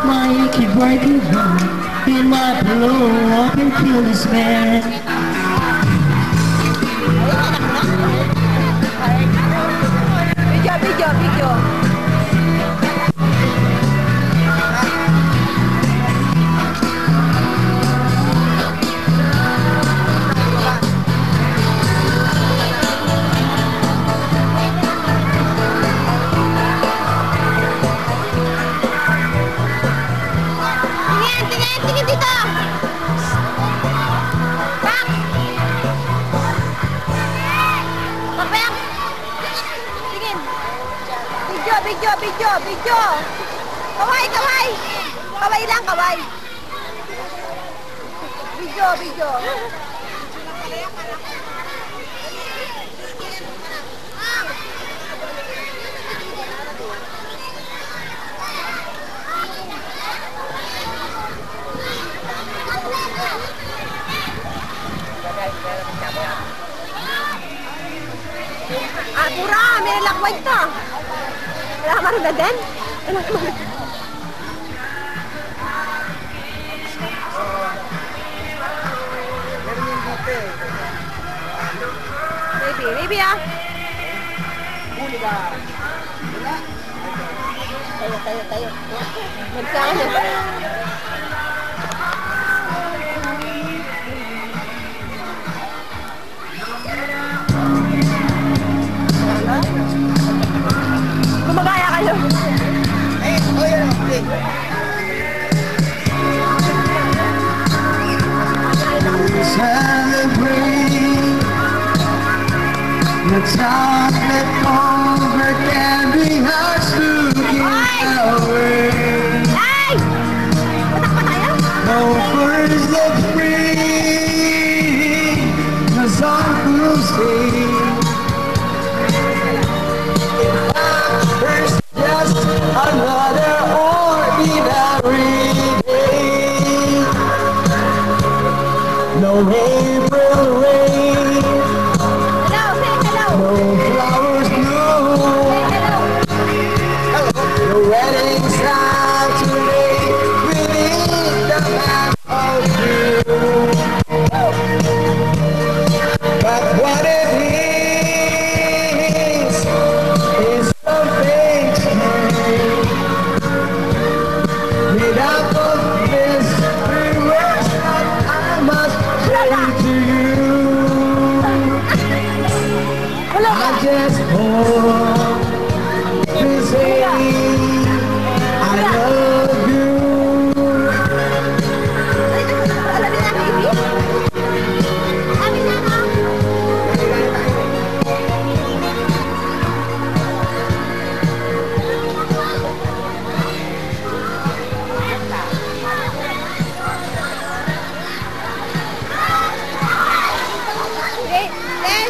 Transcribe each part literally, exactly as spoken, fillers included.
my achy breaking heart in my pillow, I can feel despair. Video, video, video. Video, video, video. Kaway, kaway. Kaway lang, kaway. Video, video. Ah, pura, may lakway to. Wala ka marunod din? Wala ka marunod. Baby, baby ah. Huli ka. Wala. Tayo, tayo, tayo. Magkaan na. Gumagaya kayo. Eh, oh yan. Okay. Celebrate the time that over can be us looking away. Ay! Patak pa tayo? No first of spring, the sun will stay. There's just another ordinary day. No April rain, Hello, say hello. no flowers bloom, no wedding Saturday within the map of June. But what it is, is something strange. Made up of mystery words that I must say to you. I just hope to say I love you. Alam niyo na, baby? Amin na, no? Okay, then.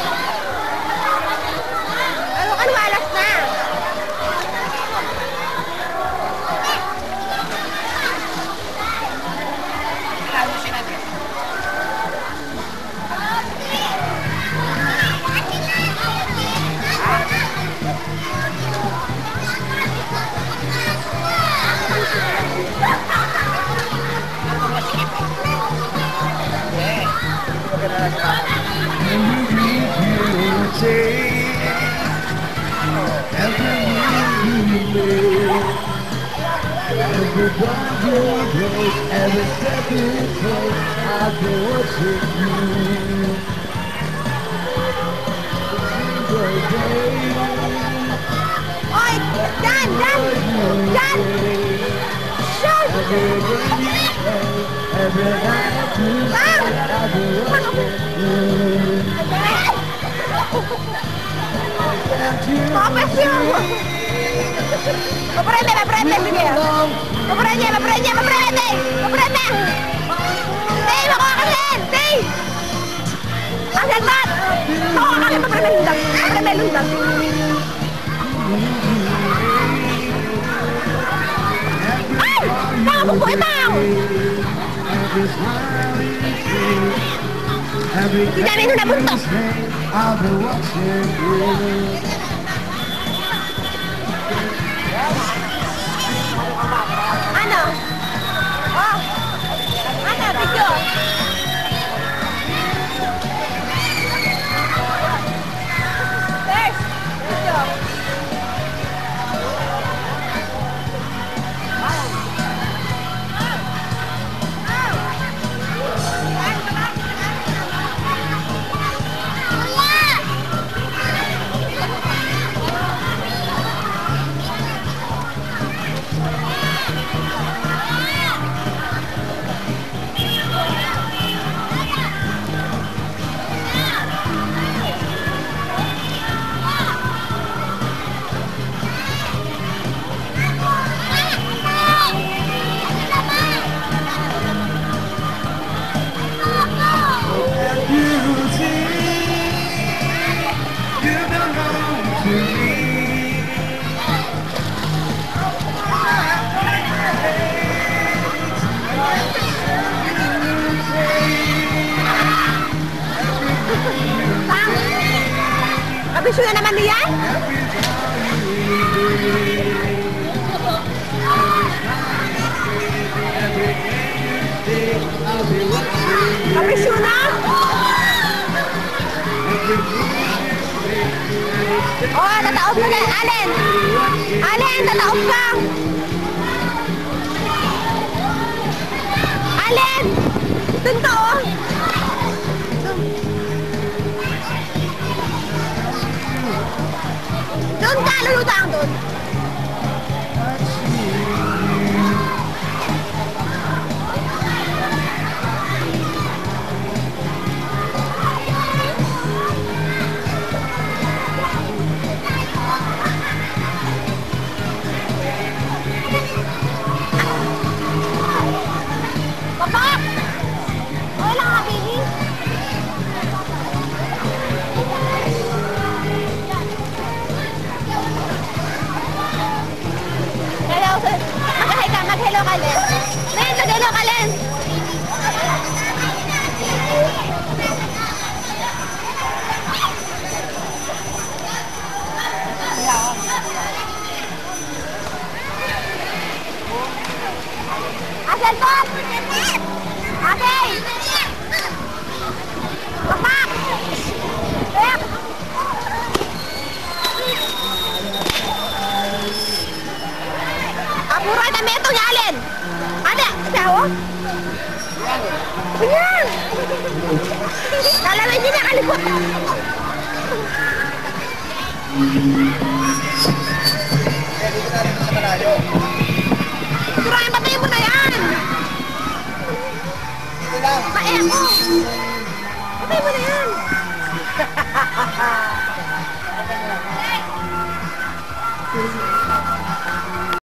Ano ka alas na? Every step you take, I've been watching you. Oy! Dan! Dan! Dan! Shoot! Every night you Bang! I've been watching you. Kapes yun! Paprende, paprende, sige. Paprende, paprende, paprende! Paprende! Tay, makuha ka din! Tay! Ang gagbat! Makuha ka din, paprende lundag! Paprende lundag! Ay! Nakapag po itaw! Hindi namin nung nabuntos! I've been watching you. Ano Kapisyo na naman niyan? Kapisyo na? Oh, tataob ka na. Alin? Alin, tataob ka. Alin? Doon ka, oh. Doon ka, lulutang doon. Papak! Okay lang ka, baby. Hello, mag-hi ka, mag-hello ka, Len. Len, mag-hello ka, Len. Asel, Bob! Asel! Papak! Tek! Apuran na meto niya, Alin! Ada! Sawo? Ayan! Kalawin niya nakalikot! Apuran, patayin mo na yan! Pae mo! Patayin mo na yan!